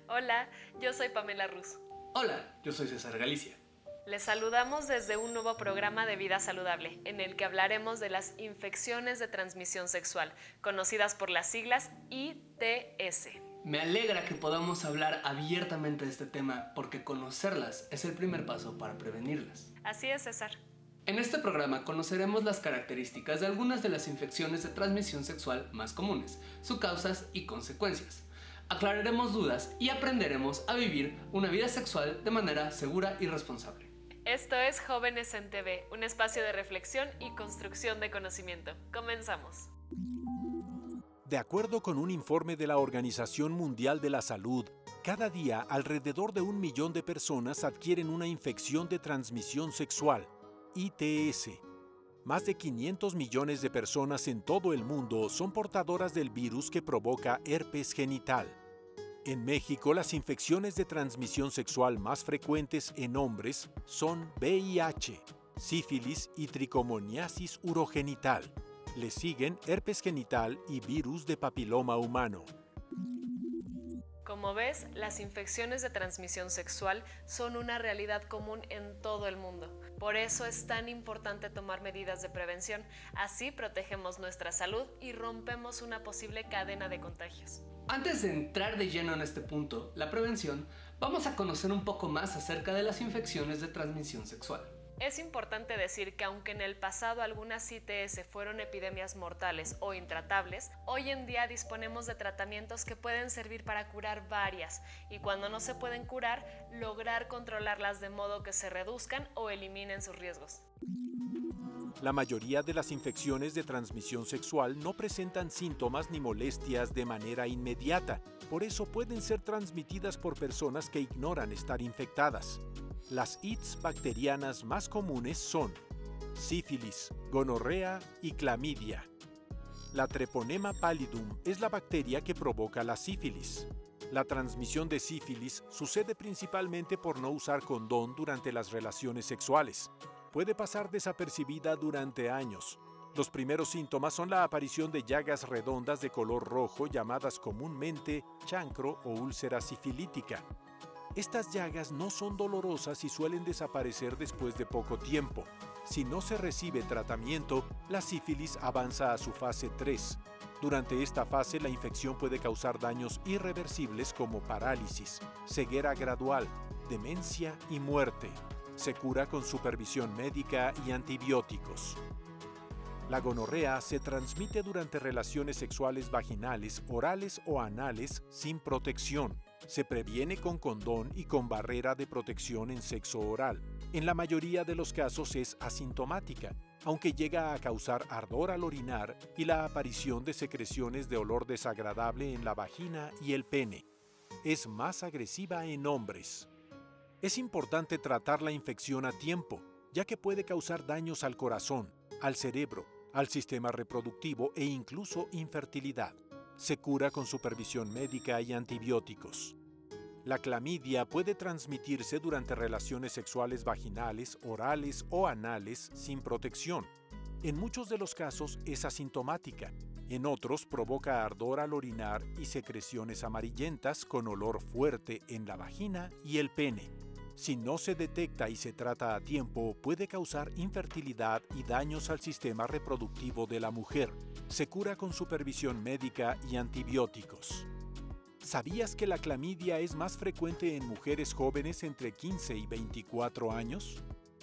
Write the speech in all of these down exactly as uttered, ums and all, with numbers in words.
Hola, yo soy Pamela Ruz. Hola, yo soy César Galicia. Les saludamos desde un nuevo programa de Vida Saludable, en el que hablaremos de las infecciones de transmisión sexual, conocidas por las siglas I T S. Me alegra que podamos hablar abiertamente de este tema, porque conocerlas es el primer paso para prevenirlas. Así es, César. En este programa conoceremos las características de algunas de las infecciones de transmisión sexual más comunes, sus causas y consecuencias. Aclararemos dudas y aprenderemos a vivir una vida sexual de manera segura y responsable. Esto es Jóvenes en T V, un espacio de reflexión y construcción de conocimiento. Comenzamos. De acuerdo con un informe de la Organización Mundial de la Salud, cada día alrededor de un millón de personas adquieren una infección de transmisión sexual, I T S. Más de quinientos millones de personas en todo el mundo son portadoras del virus que provoca herpes genital. En México, las infecciones de transmisión sexual más frecuentes en hombres son V I H, sífilis y tricomoniasis urogenital. Le siguen herpes genital y virus de papiloma humano. Como ves, las infecciones de transmisión sexual son una realidad común en todo el mundo. Por eso es tan importante tomar medidas de prevención. Así protegemos nuestra salud y rompemos una posible cadena de contagios. Antes de entrar de lleno en este punto, la prevención, vamos a conocer un poco más acerca de las infecciones de transmisión sexual. Es importante decir que aunque en el pasado algunas I T S fueron epidemias mortales o intratables, hoy en día disponemos de tratamientos que pueden servir para curar varias y cuando no se pueden curar, lograr controlarlas de modo que se reduzcan o eliminen sus riesgos. La mayoría de las infecciones de transmisión sexual no presentan síntomas ni molestias de manera inmediata, por eso pueden ser transmitidas por personas que ignoran estar infectadas. Las I T S bacterianas más comunes son sífilis, gonorrea y clamidia. La Treponema pallidum es la bacteria que provoca la sífilis. La transmisión de sífilis sucede principalmente por no usar condón durante las relaciones sexuales. Puede pasar desapercibida durante años. Los primeros síntomas son la aparición de llagas redondas de color rojo llamadas comúnmente chancro o úlcera sifilítica. Estas llagas no son dolorosas y suelen desaparecer después de poco tiempo. Si no se recibe tratamiento, la sífilis avanza a su fase tres. Durante esta fase, la infección puede causar daños irreversibles como parálisis, ceguera gradual, demencia y muerte. Se cura con supervisión médica y antibióticos. La gonorrea se transmite durante relaciones sexuales vaginales, orales o anales sin protección. Se previene con condón y con barrera de protección en sexo oral. En la mayoría de los casos es asintomática, aunque llega a causar ardor al orinar y la aparición de secreciones de olor desagradable en la vagina y el pene. Es más agresiva en hombres. Es importante tratar la infección a tiempo, ya que puede causar daños al corazón, al cerebro, al sistema reproductivo e incluso infertilidad. Se cura con supervisión médica y antibióticos. La clamidia puede transmitirse durante relaciones sexuales vaginales, orales o anales sin protección. En muchos de los casos es asintomática. En otros provoca ardor al orinar y secreciones amarillentas con olor fuerte en la vagina y el pene. Si no se detecta y se trata a tiempo, puede causar infertilidad y daños al sistema reproductivo de la mujer. Se cura con supervisión médica y antibióticos. ¿Sabías que la clamidia es más frecuente en mujeres jóvenes entre quince y veinticuatro años?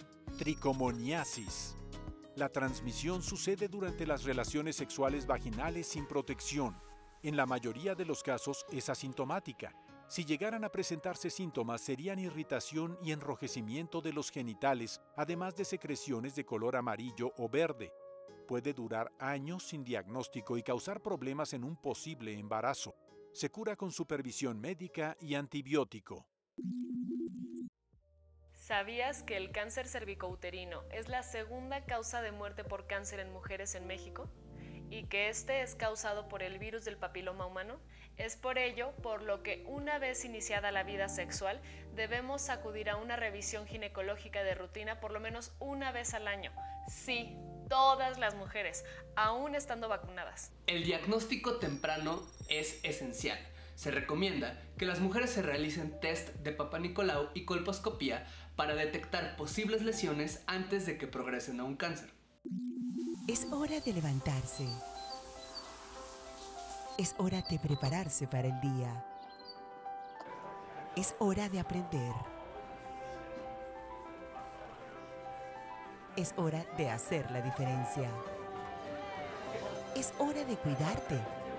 Tricomoniasis. La transmisión sucede durante las relaciones sexuales vaginales sin protección. En la mayoría de los casos es asintomática. Si llegaran a presentarse síntomas, serían irritación y enrojecimiento de los genitales, además de secreciones de color amarillo o verde. Puede durar años sin diagnóstico y causar problemas en un posible embarazo. Se cura con supervisión médica y antibiótico. ¿Sabías que el cáncer cervicouterino es la segunda causa de muerte por cáncer en mujeres en México? ¿Y que este es causado por el virus del papiloma humano? Es por ello por lo que una vez iniciada la vida sexual debemos acudir a una revisión ginecológica de rutina por lo menos una vez al año. Sí, todas las mujeres, aún estando vacunadas. El diagnóstico temprano es esencial. Se recomienda que las mujeres se realicen test de Papa Nicolau y colposcopía para detectar posibles lesiones antes de que progresen a un cáncer. Es hora de levantarse. Es hora de prepararse para el día. Es hora de aprender. Es hora de hacer la diferencia. Es hora de cuidarte.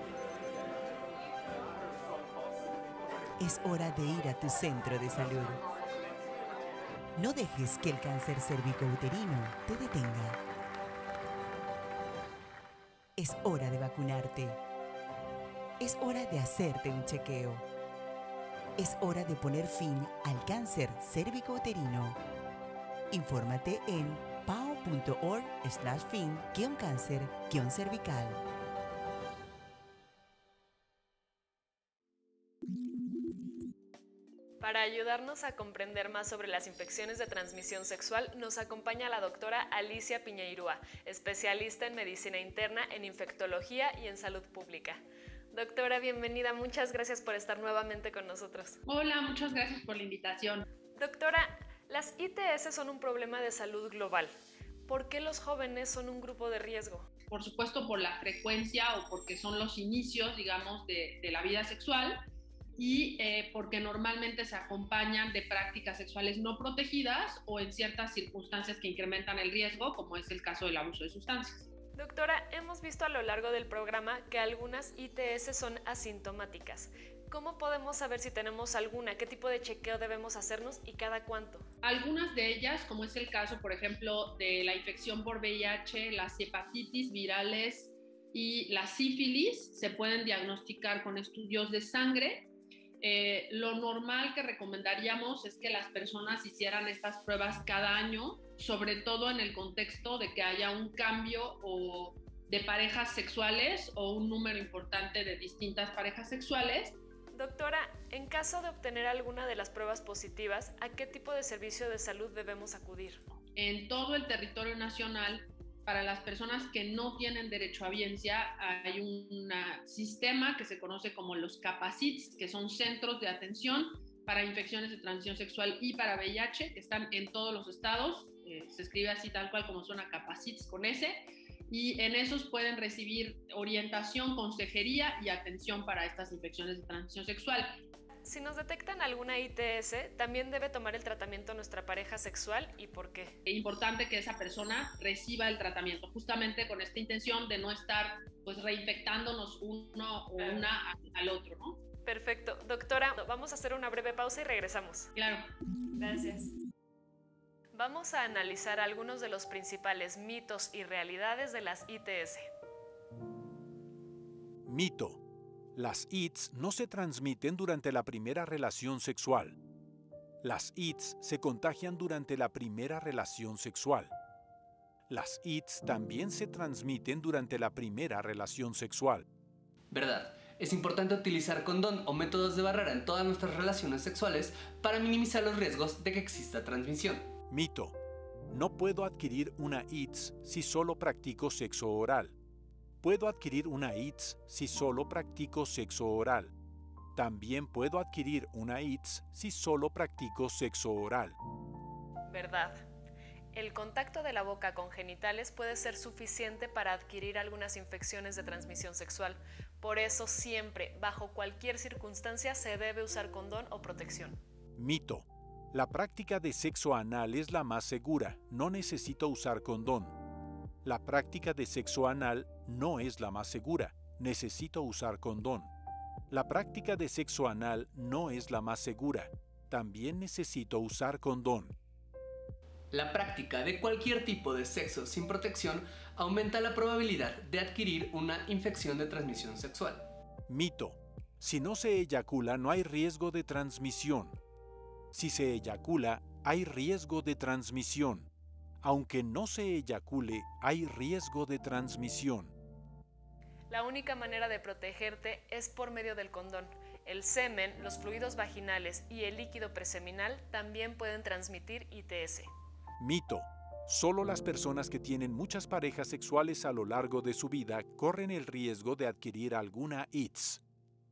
Es hora de ir a tu centro de salud. No dejes que el cáncer cervicouterino te detenga. Es hora de vacunarte. Es hora de hacerte un chequeo. Es hora de poner fin al cáncer cervicouterino. Infórmate en pao.org slash fin guión cáncer guión cervical. Para ayudarnos a comprender más sobre las infecciones de transmisión sexual, nos acompaña la doctora Alicia Piñeirúa, especialista en medicina interna, en infectología y en salud pública. Doctora, bienvenida. Muchas gracias por estar nuevamente con nosotros. Hola, muchas gracias por la invitación. Doctora, las I T S son un problema de salud global. ¿Por qué los jóvenes son un grupo de riesgo? Por supuesto, por la frecuencia o porque son los inicios, digamos, de, de la vida sexual y eh, porque normalmente se acompañan de prácticas sexuales no protegidas o en ciertas circunstancias que incrementan el riesgo, como es el caso del abuso de sustancias. Doctora, hemos visto a lo largo del programa que algunas I T S son asintomáticas. ¿Cómo podemos saber si tenemos alguna? ¿Qué tipo de chequeo debemos hacernos y cada cuánto? Algunas de ellas, como es el caso, por ejemplo, de la infección por V I H, las hepatitis virales y la sífilis, se pueden diagnosticar con estudios de sangre. Eh, lo normal que recomendaríamos es que las personas hicieran estas pruebas cada año, sobre todo en el contexto de que haya un cambio o de parejas sexuales o un número importante de distintas parejas sexuales. Doctora, en caso de obtener alguna de las pruebas positivas, ¿a qué tipo de servicio de salud debemos acudir? En todo el territorio nacional, para las personas que no tienen derecho a biencia, hay un sistema que se conoce como los CAPACITS, que son centros de atención para infecciones de transmisión sexual y para V I H, que están en todos los estados. Eh, se escribe así tal cual como suena, CAPACITS con S, y en esos pueden recibir orientación, consejería y atención para estas infecciones de transmisión sexual. Si nos detectan alguna I T S, ¿también debe tomar el tratamiento nuestra pareja sexual y por qué? Es importante que esa persona reciba el tratamiento, justamente con esta intención de no estar pues reinfectándonos uno o una al otro, ¿no? Perfecto. Doctora, vamos a hacer una breve pausa y regresamos. Claro. Gracias. Vamos a analizar algunos de los principales mitos y realidades de las I T S. Mito. Las I T S no se transmiten durante la primera relación sexual. Las I T S se contagian durante la primera relación sexual. Las I T S también se transmiten durante la primera relación sexual. ¿Verdad? Es importante utilizar condón o métodos de barrera en todas nuestras relaciones sexuales para minimizar los riesgos de que exista transmisión. Mito. No puedo adquirir una I T S si solo practico sexo oral. Puedo adquirir una I T S si solo practico sexo oral. También puedo adquirir una I T S si solo practico sexo oral. ¿Verdad? El contacto de la boca con genitales puede ser suficiente para adquirir algunas infecciones de transmisión sexual. Por eso siempre, bajo cualquier circunstancia, se debe usar condón o protección. Mito. La práctica de sexo anal es la más segura. No necesito usar condón. La práctica de sexo anal no es la más segura. Necesito usar condón. La práctica de sexo anal no es la más segura. También necesito usar condón. La práctica de cualquier tipo de sexo sin protección aumenta la probabilidad de adquirir una infección de transmisión sexual. Mito. Si no se eyacula, no hay riesgo de transmisión. Si se eyacula, hay riesgo de transmisión. Aunque no se eyacule, hay riesgo de transmisión. La única manera de protegerte es por medio del condón. El semen, los fluidos vaginales y el líquido preseminal también pueden transmitir I T S. Mito. Solo las personas que tienen muchas parejas sexuales a lo largo de su vida corren el riesgo de adquirir alguna I T S.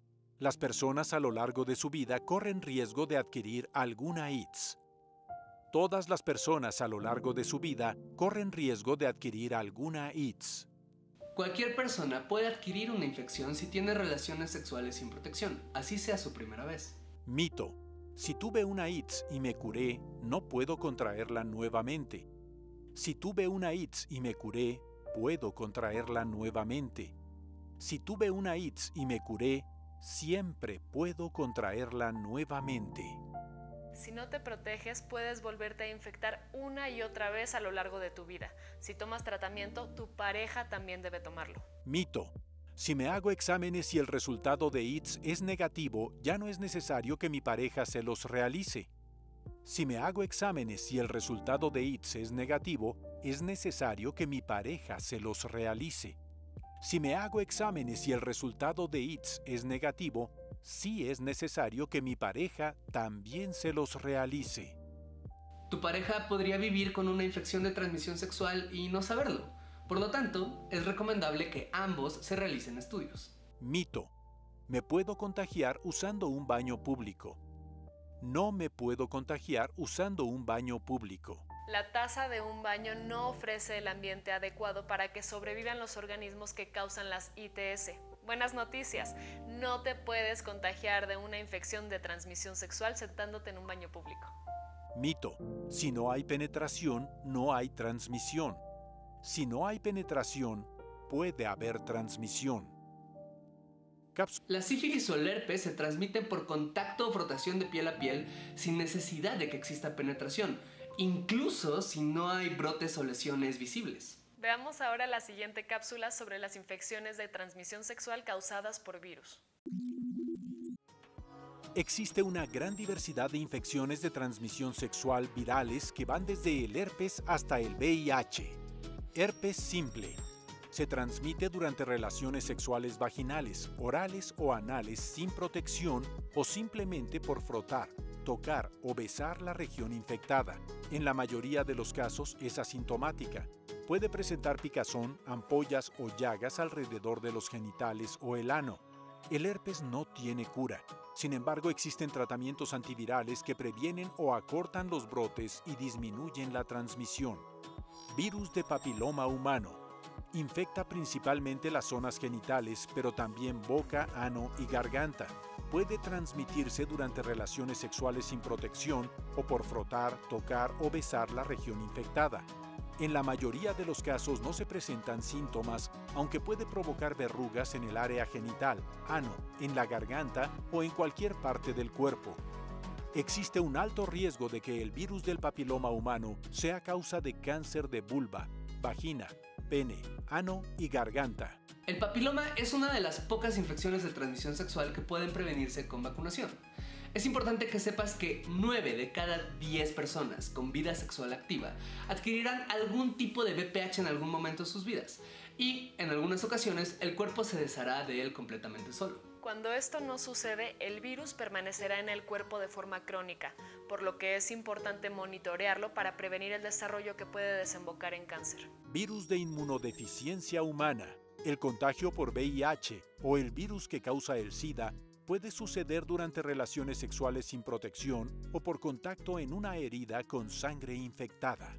Las personas a lo largo de su vida corren riesgo de adquirir alguna I T S. Todas las personas a lo largo de su vida corren riesgo de adquirir alguna I T S. Cualquier persona puede adquirir una infección si tiene relaciones sexuales sin protección, así sea su primera vez. Mito. Si tuve una I T S y me curé, no puedo contraerla nuevamente. Si tuve una I T S y me curé, puedo contraerla nuevamente. Si tuve una I T S y me curé, siempre puedo contraerla nuevamente. Si no te proteges, puedes volverte a infectar una y otra vez a lo largo de tu vida. Si tomas tratamiento, tu pareja también debe tomarlo. Mito. Si me hago exámenes y el resultado de I T S es negativo, ya no es necesario que mi pareja se los realice. Si me hago exámenes y el resultado de I T S es negativo, es necesario que mi pareja se los realice. Si me hago exámenes y el resultado de I T S es negativo, sí es necesario que mi pareja también se los realice. Tu pareja podría vivir con una infección de transmisión sexual y no saberlo. Por lo tanto, es recomendable que ambos se realicen estudios. Mito. Me puedo contagiar usando un baño público. No me puedo contagiar usando un baño público. La taza de un baño no ofrece el ambiente adecuado para que sobrevivan los organismos que causan las I T S. Buenas noticias, no te puedes contagiar de una infección de transmisión sexual sentándote en un baño público. Mito. Si no hay penetración, no hay transmisión. Si no hay penetración, puede haber transmisión. Caps- La sífilis o el herpes se transmiten por contacto o frotación de piel a piel sin necesidad de que exista penetración, incluso si no hay brotes o lesiones visibles. Veamos ahora la siguiente cápsula sobre las infecciones de transmisión sexual causadas por virus. Existe una gran diversidad de infecciones de transmisión sexual virales que van desde el herpes hasta el V I H. Herpes simple. Se transmite durante relaciones sexuales vaginales, orales o anales sin protección o simplemente por frotar, tocar o besar la región infectada. En la mayoría de los casos es asintomática. Puede presentar picazón, ampollas o llagas alrededor de los genitales o el ano. El herpes no tiene cura. Sin embargo, existen tratamientos antivirales que previenen o acortan los brotes y disminuyen la transmisión. Virus de papiloma humano. Infecta principalmente las zonas genitales, pero también boca, ano y garganta. Puede transmitirse durante relaciones sexuales sin protección o por frotar, tocar o besar la región infectada. En la mayoría de los casos no se presentan síntomas, aunque puede provocar verrugas en el área genital, ano, en la garganta o en cualquier parte del cuerpo. Existe un alto riesgo de que el virus del papiloma humano sea causa de cáncer de vulva, vagina, pene, ano y garganta. El papiloma es una de las pocas infecciones de transmisión sexual que pueden prevenirse con vacunación. Es importante que sepas que nueve de cada diez personas con vida sexual activa adquirirán algún tipo de V P H en algún momento de sus vidas y en algunas ocasiones el cuerpo se deshará de él completamente solo. Cuando esto no sucede, el virus permanecerá en el cuerpo de forma crónica, por lo que es importante monitorearlo para prevenir el desarrollo que puede desembocar en cáncer. Virus de inmunodeficiencia humana. El contagio por V I H o el virus que causa el SIDA puede suceder durante relaciones sexuales sin protección o por contacto en una herida con sangre infectada.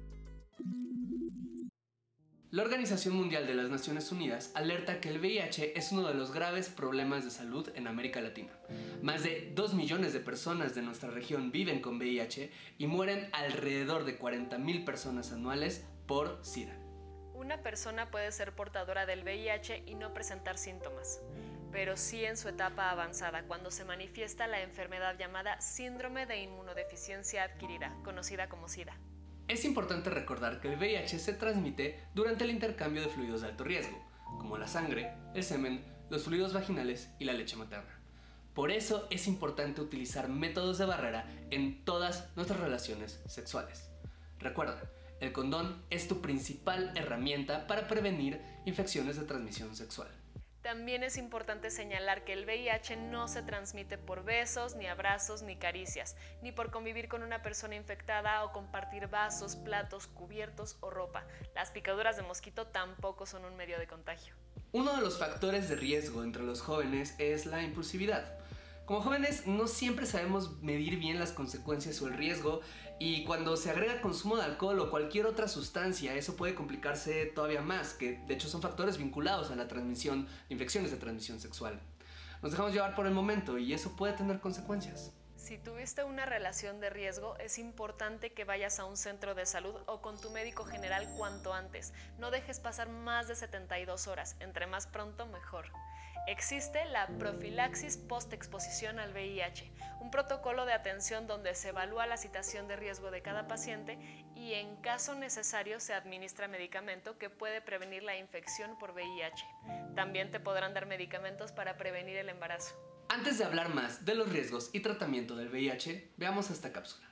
La Organización Mundial de las Naciones Unidas alerta que el V I H es uno de los graves problemas de salud en América Latina. Más de dos millones de personas de nuestra región viven con V I H y mueren alrededor de cuarenta mil personas anuales por SIDA. Una persona puede ser portadora del V I H y no presentar síntomas, pero sí en su etapa avanzada, cuando se manifiesta la enfermedad llamada síndrome de inmunodeficiencia adquirida, conocida como SIDA. Es importante recordar que el V I H se transmite durante el intercambio de fluidos de alto riesgo, como la sangre, el semen, los fluidos vaginales y la leche materna. Por eso es importante utilizar métodos de barrera en todas nuestras relaciones sexuales. Recuerda, el condón es tu principal herramienta para prevenir infecciones de transmisión sexual. También es importante señalar que el V I H no se transmite por besos, ni abrazos, ni caricias, ni por convivir con una persona infectada o compartir vasos, platos, cubiertos o ropa. Las picaduras de mosquito tampoco son un medio de contagio. Uno de los factores de riesgo entre los jóvenes es la impulsividad. Como jóvenes no siempre sabemos medir bien las consecuencias o el riesgo, y cuando se agrega consumo de alcohol o cualquier otra sustancia, eso puede complicarse todavía más, que de hecho son factores vinculados a la transmisión de infecciones de transmisión sexual. Nos dejamos llevar por el momento y eso puede tener consecuencias. Si tuviste una relación de riesgo, es importante que vayas a un centro de salud o con tu médico general cuanto antes. No dejes pasar más de setenta y dos horas, entre más pronto mejor. Existe la profilaxis postexposición al V I H, un protocolo de atención donde se evalúa la situación de riesgo de cada paciente y en caso necesario se administra medicamento que puede prevenir la infección por V I H. También te podrán dar medicamentos para prevenir el embarazo. Antes de hablar más de los riesgos y tratamiento del V I H, veamos esta cápsula.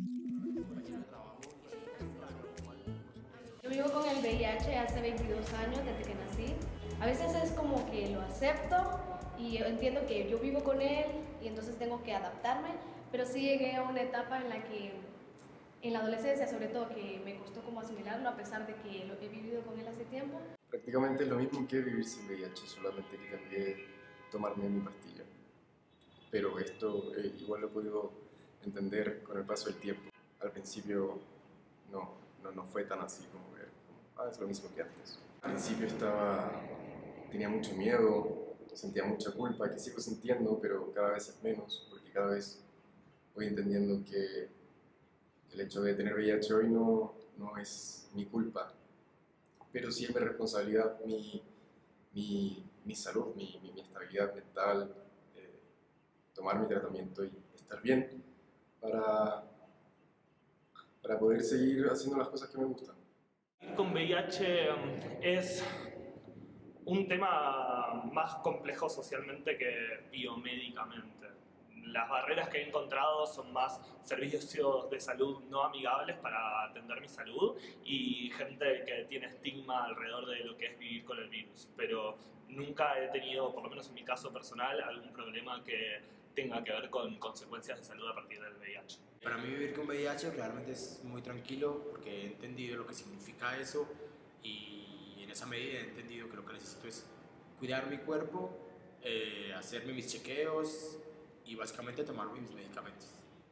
Yo vivo con el V I H hace veintidós años, desde que nací. A veces es como que lo acepto y entiendo que yo vivo con él y entonces tengo que adaptarme, pero sí llegué a una etapa en la que, en la adolescencia sobre todo, que me costó como asimilarlo a pesar de que lo he vivido con él hace tiempo. Prácticamente es lo mismo que vivir sin V I H, solamente que cambié tomarme mi pastilla. Pero esto eh, igual lo he podido entender con el paso del tiempo. Al principio no, no, no fue tan así como ver, como, ah, es lo mismo que antes. Al principio estaba, tenía mucho miedo, sentía mucha culpa, que sigo sintiendo, pero cada vez es menos, porque cada vez voy entendiendo que, que el hecho de tener V I H hoy no, no es mi culpa, pero sí es mi responsabilidad, mi, mi, mi salud, mi, mi, mi estabilidad mental, tomar mi tratamiento y estar bien para, para poder seguir haciendo las cosas que me gustan. Con V I H es un tema más complejo socialmente que biomédicamente. Las barreras que he encontrado son más servicios de salud no amigables para atender mi salud y gente que tiene estigma alrededor de lo que es vivir con el virus. Pero nunca he tenido, por lo menos en mi caso personal, algún problema que tenga que ver con consecuencias de salud a partir del V I H. Para mí vivir con V I H realmente es muy tranquilo porque he entendido lo que significa eso y en esa medida he entendido que lo que necesito es cuidar mi cuerpo, eh, hacerme mis chequeos y básicamente tomar mis medicamentos.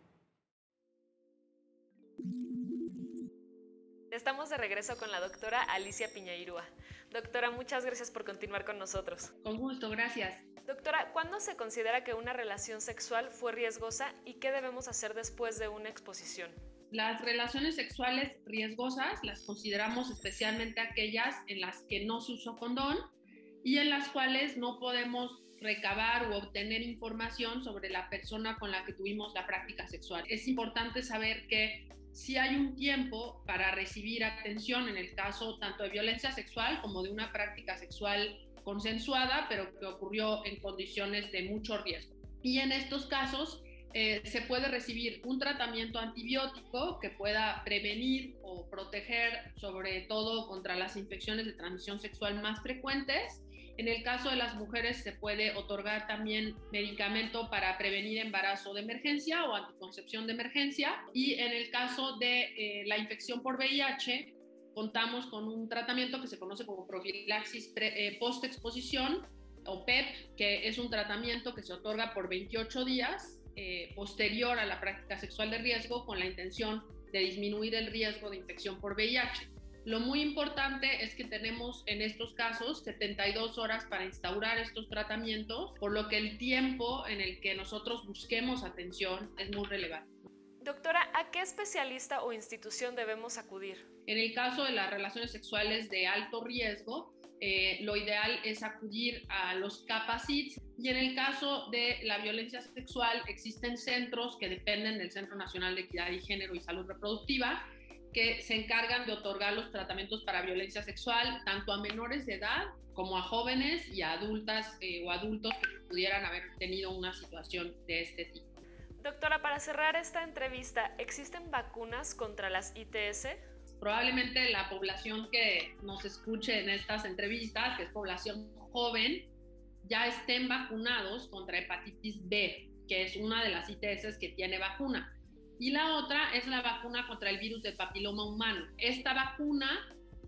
Estamos de regreso con la doctora Alicia Piñeirúa. Doctora, muchas gracias por continuar con nosotros. Con gusto, gracias. Doctora, ¿cuándo se considera que una relación sexual fue riesgosa y qué debemos hacer después de una exposición? Las relaciones sexuales riesgosas las consideramos especialmente aquellas en las que no se usó condón y en las cuales no podemos recabar o obtener información sobre la persona con la que tuvimos la práctica sexual. Es importante saber que sí hay un tiempo para recibir atención en el caso tanto de violencia sexual como de una práctica sexual consensuada, pero que ocurrió en condiciones de mucho riesgo. Y en estos casos eh, se puede recibir un tratamiento antibiótico que pueda prevenir o proteger sobre todo contra las infecciones de transmisión sexual más frecuentes. En el caso de las mujeres se puede otorgar también medicamento para prevenir embarazo de emergencia o anticoncepción de emergencia. Y en el caso de eh, la infección por V I H, contamos con un tratamiento que se conoce como profilaxis eh, postexposición o P E P, que es un tratamiento que se otorga por veintiocho días eh, posterior a la práctica sexual de riesgo con la intención de disminuir el riesgo de infección por V I H. Lo muy importante es que tenemos en estos casos setenta y dos horas para instaurar estos tratamientos, por lo que el tiempo en el que nosotros busquemos atención es muy relevante. Doctora, ¿a qué especialista o institución debemos acudir? En el caso de las relaciones sexuales de alto riesgo, eh, lo ideal es acudir a los CAPACITS, y en el caso de la violencia sexual existen centros que dependen del Centro Nacional de Equidad y Género y Salud Reproductiva, que se encargan de otorgar los tratamientos para violencia sexual tanto a menores de edad como a jóvenes y a adultas eh, o adultos que pudieran haber tenido una situación de este tipo. Doctora, para cerrar esta entrevista, ¿existen vacunas contra las I T S? Probablemente la población que nos escuche en estas entrevistas, que es población joven, ya estén vacunados contra hepatitis B, que es una de las I T S que tiene vacuna. Y la otra es la vacuna contra el virus del papiloma humano. Esta vacuna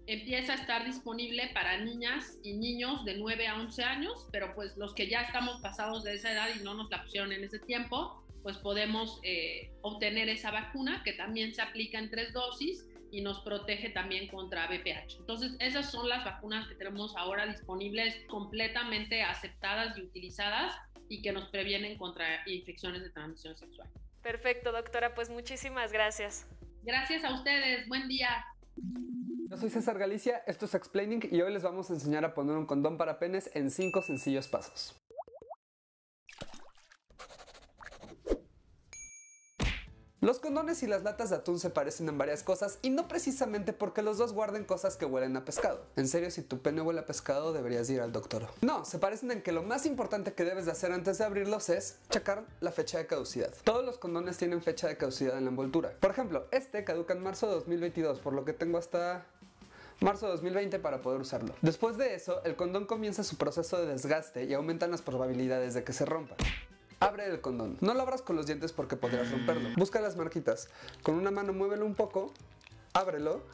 empieza a estar disponible para niñas y niños de nueve a once años, pero pues los que ya estamos pasados de esa edad y no nos la pusieron en ese tiempo, pues podemos eh, obtener esa vacuna que también se aplica en tres dosis y nos protege también contra V P H. Entonces, esas son las vacunas que tenemos ahora disponibles, completamente aceptadas y utilizadas y que nos previenen contra infecciones de transmisión sexual. Perfecto, doctora, pues muchísimas gracias. Gracias a ustedes, buen día. Yo soy César Galicia, esto es Explaining y hoy les vamos a enseñar a poner un condón para penes en cinco sencillos pasos. Los condones y las latas de atún se parecen en varias cosas y no precisamente porque los dos guarden cosas que huelen a pescado. En serio, si tu pene huele a pescado deberías ir al doctor. No, se parecen en que lo más importante que debes de hacer antes de abrirlos es checar la fecha de caducidad. Todos los condones tienen fecha de caducidad en la envoltura. Por ejemplo, este caduca en marzo de dos mil veintidós, por lo que tengo hasta marzo de dos mil veinte para poder usarlo. Después de eso, el condón comienza su proceso de desgaste y aumentan las probabilidades de que se rompa. Abre el condón. No lo abras con los dientes porque podrías romperlo. Busca las marquitas. Con una mano muévelo un poco, ábrelo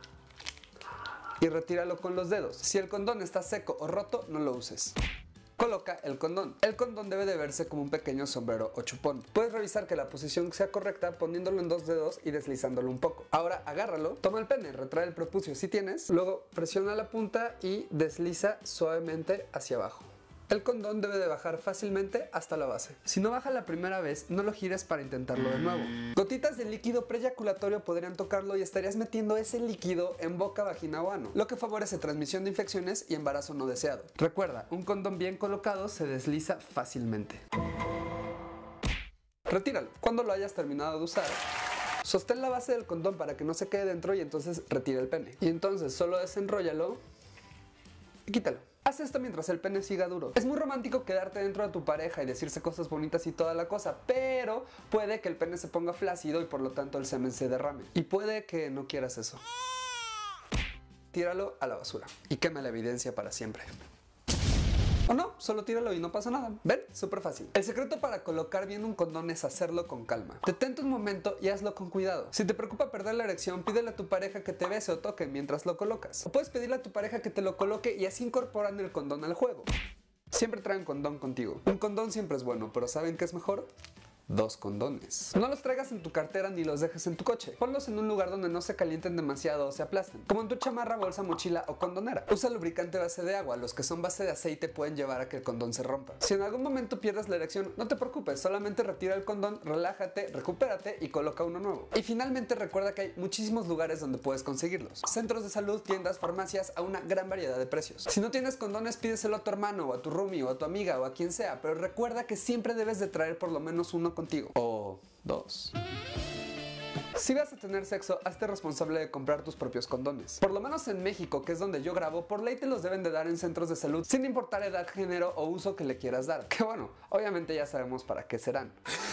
y retíralo con los dedos. Si el condón está seco o roto, no lo uses. Coloca el condón. El condón debe de verse como un pequeño sombrero o chupón. Puedes revisar que la posición sea correcta poniéndolo en dos dedos y deslizándolo un poco. Ahora agárralo, toma el pene, retrae el prepucio si tienes, luego presiona la punta y desliza suavemente hacia abajo. El condón debe de bajar fácilmente hasta la base. Si no baja la primera vez, no lo gires para intentarlo de nuevo. Gotitas de líquido preyaculatorio podrían tocarlo y estarías metiendo ese líquido en boca, vagina o ano, lo que favorece transmisión de infecciones y embarazo no deseado. Recuerda, un condón bien colocado se desliza fácilmente. Retíralo. Cuando lo hayas terminado de usar, sostén la base del condón para que no se quede dentro y entonces retira el pene. Y entonces solo desenróllalo y quítalo. Haz esto mientras el pene siga duro. Es muy romántico quedarte dentro de tu pareja y decirse cosas bonitas y toda la cosa, pero puede que el pene se ponga flácido y por lo tanto el semen se derrame. Y puede que no quieras eso. Tíralo a la basura y quema la evidencia para siempre. O no, solo tíralo y no pasa nada. ¿Ven? Súper fácil. El secreto para colocar bien un condón es hacerlo con calma. Detente un momento y hazlo con cuidado. Si te preocupa perder la erección, pídele a tu pareja que te bese o toque mientras lo colocas. O puedes pedirle a tu pareja que te lo coloque y así incorporan el condón al juego. Siempre trae un condón contigo. Un condón siempre es bueno, pero ¿saben qué es mejor? Dos condones. No los traigas en tu cartera ni los dejes en tu coche. Ponlos en un lugar donde no se calienten demasiado o se aplasten, como en tu chamarra, bolsa, mochila o condonera. Usa lubricante base de agua. Los que son base de aceite pueden llevar a que el condón se rompa. Si en algún momento pierdes la erección, no te preocupes, solamente retira el condón, relájate, recupérate y coloca uno nuevo. Y finalmente recuerda que hay muchísimos lugares donde puedes conseguirlos. Centros de salud, tiendas, farmacias, a una gran variedad de precios. Si no tienes condones, pídeselo a tu hermano o a tu roomie o a tu amiga o a quien sea, pero recuerda que siempre debes de traer por lo menos uno contigo. O dos. Si vas a tener sexo, hazte responsable de comprar tus propios condones. Por lo menos en México, que es donde yo grabo, por ley te los deben de dar en centros de salud, sin importar edad, género o uso que le quieras dar. Que bueno, obviamente ya sabemos para qué serán.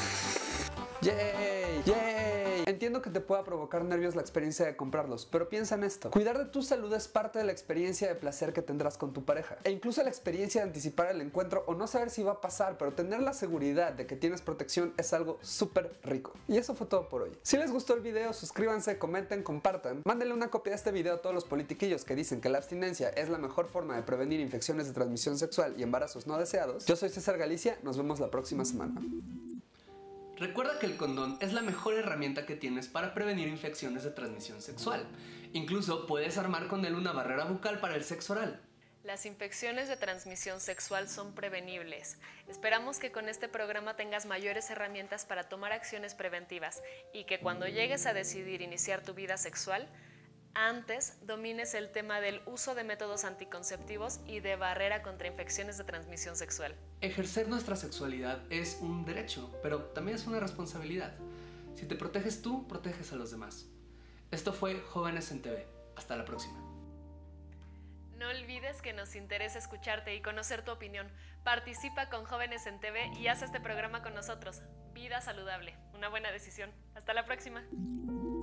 ¡Yay! ¡Yay! Entiendo que te pueda provocar nervios la experiencia de comprarlos, pero piensa en esto. Cuidar de tu salud es parte de la experiencia de placer que tendrás con tu pareja. E incluso la experiencia de anticipar el encuentro o no saber si va a pasar, pero tener la seguridad de que tienes protección es algo súper rico. Y eso fue todo por hoy. Si les gustó el video, suscríbanse, comenten, compartan. Mándenle una copia de este video a todos los politiquillos que dicen que la abstinencia es la mejor forma de prevenir infecciones de transmisión sexual y embarazos no deseados. Yo soy César Galicia, nos vemos la próxima semana. Recuerda que el condón es la mejor herramienta que tienes para prevenir infecciones de transmisión sexual. Incluso puedes armar con él una barrera bucal para el sexo oral. Las infecciones de transmisión sexual son prevenibles. Esperamos que con este programa tengas mayores herramientas para tomar acciones preventivas y que cuando llegues a decidir iniciar tu vida sexual, antes domines el tema del uso de métodos anticonceptivos y de barrera contra infecciones de transmisión sexual. Ejercer nuestra sexualidad es un derecho, pero también es una responsabilidad. Si te proteges tú, proteges a los demás. Esto fue Jóvenes en T V. Hasta la próxima. No olvides que nos interesa escucharte y conocer tu opinión. Participa con Jóvenes en T V y haz este programa con nosotros. Vida saludable, una buena decisión. Hasta la próxima.